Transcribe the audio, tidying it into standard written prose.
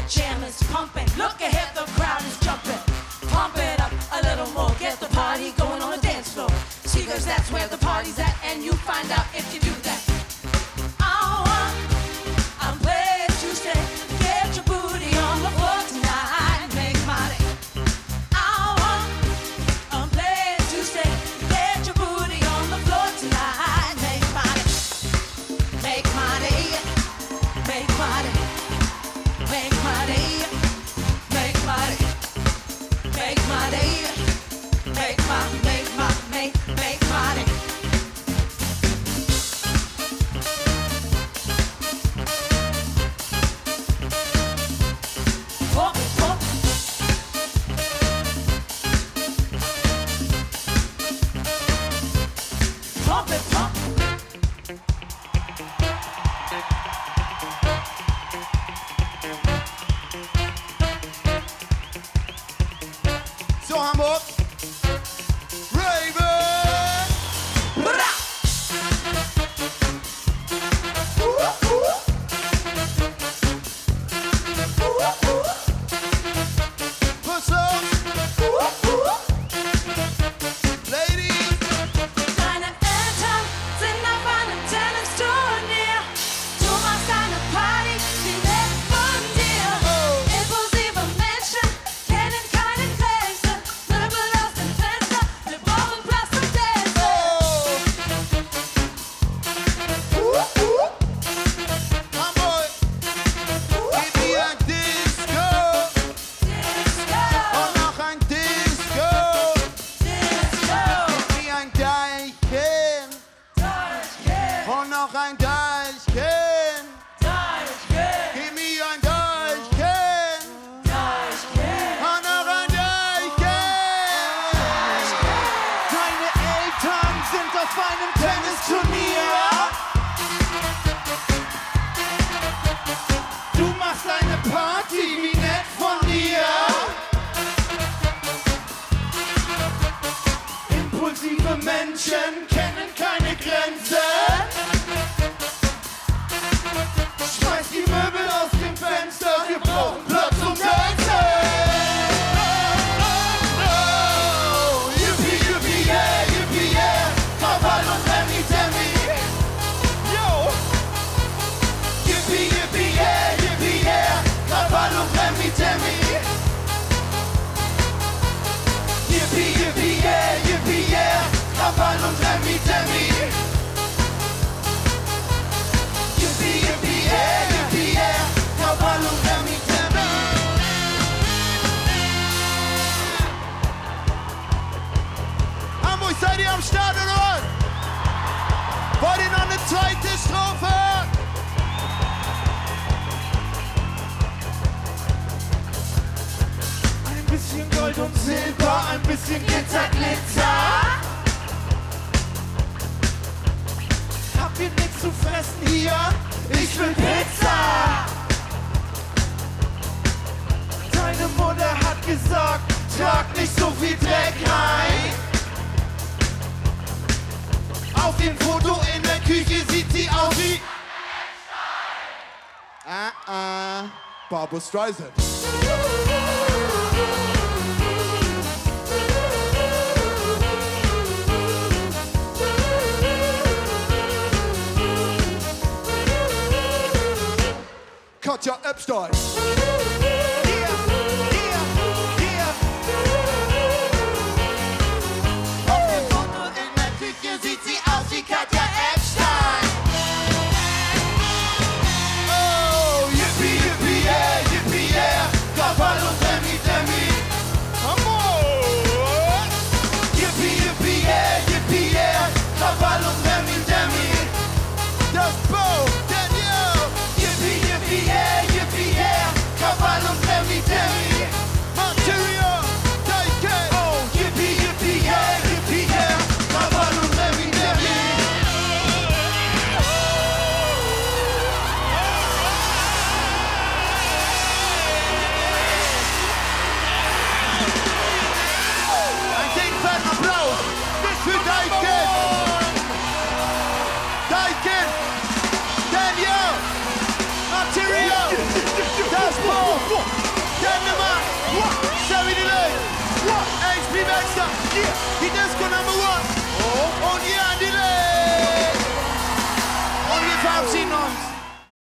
jam is pumping. Look ahead, the crowd is jumping. Pump it up a little more, get the party going on the dance floor. See, 'cause that's where the party's at, and you find out if you do that. I'm glad to stay. Get your booty on the floor tonight, make money. I'm glad to stay. Get your booty on the floor tonight, make money. Make money, make money, make money, make money, make money, make money. Pump it, pump it. Pump it, pump it. So Hamburg, Raven! Push up! Ladies! Deine Eltern sind auf einem Tennisturnier. Du machst eine Party, die lebt von dir. Impulsive Menschen kennen keine Grenzen. Möbel aus dem Fenster, wir brauchen Platz zum Tanzen. Hamburg! Gib mir ein Disco! Disco, Und noch ein Disco! Disco, Gib mir ein Deichkind! Deichkind, Und noch ein Deichkind! Deichkind, Gib mir ein Deichkind! Deichkind. Und noch ein Deichkind! Deine Eltern sind auf einem Tennisturnier. Du machst eine Party, wie nett von dir. Impulsive Menschen kennen keine Grenzen. Schmeiß die Möbel aus dem Fenster, wir brauchen Platz zum Tanzen. Yippie, yippie, yeah, yippie, yeah. Krawall und Remi, Demi. Yo. Yippie, yippie, yeah, yippie, yeah. Krawall und Remi, Demi. Yippie, yippie, yeah, yippie, yeah. Krawall und Remi, Demi. Yippie, yippie, yeah, yippie, yeah. Krawall und Remi, Demi. Hamburg, seid ihr am Start oder was? Wollt ihr noch eine zweite Strophe? Ein bisschen Gold und Silber, ein bisschen Glitzer, Glitzer. Habt ihr nichts zu fressen hier? Ich will Pizza. Deine Mutter hat gesagt, trag nicht so viel Dreck rein. Auf dem Foto in der Küche sieht sie aus wie Barbra Streisand. Katja Epstein. Auf dem Foto in der Küche sieht sie aus wie Katja Epstein. Oh, yippie, yippie, yeah, yippie, yeah. Krawall und Remi, Demi. Hamburg! Yippie, yippie, yeah, yippie, yeah. Krawall und Remi, Demi. Das Bo, Daniel, Yippie, yippie, yeah, yippie, yeah. Krawall und Remi, Demi. Materia, Deichkind. Oh, yippie, yippie, yeah, yippie, yeah. Krawall und Remi, Demi. Kenneman, Sherry Delay, HP Baxter.